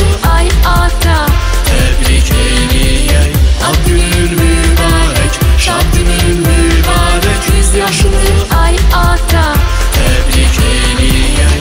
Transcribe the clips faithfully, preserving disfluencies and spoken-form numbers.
ay ata. Tebrik eyleyək, ad günün mübarək, şad günün mübarək, yüz yaşını ay ata. Tebrik eyleyək.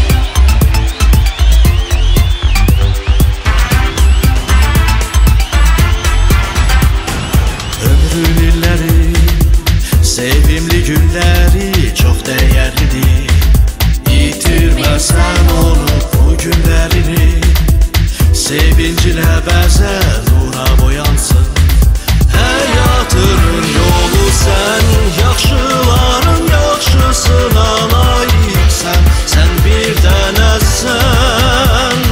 Ömrün illəri, sevimli günləri çox dəyərlidir. İtirməsən onu bu günlərini, sevincilə bəzən nura boyansın. Həyatının yolu sən, yaxşıların yaxşısına layiqsən, sən bir dənəsən.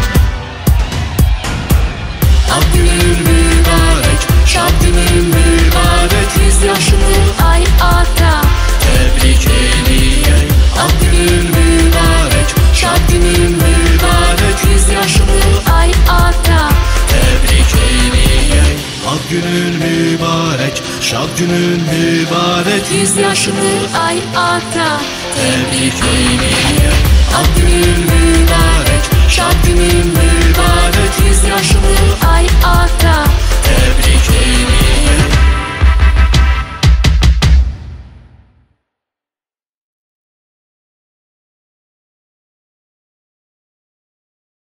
Ad günün mübarək, şad günün mübarək, yüz yaşını ay ata. Tebrik eyleyək, ad günün mübarək, şad günün mübarək, yüz yaşını ay ata. Tebrik eyleyək, ad günün mübarək, şad günün mübarək, Yüz yaşını ay ata. Tebrik eyleyək, ad günün mübarək, şad günün mübarək, yüz yaşını ay ata.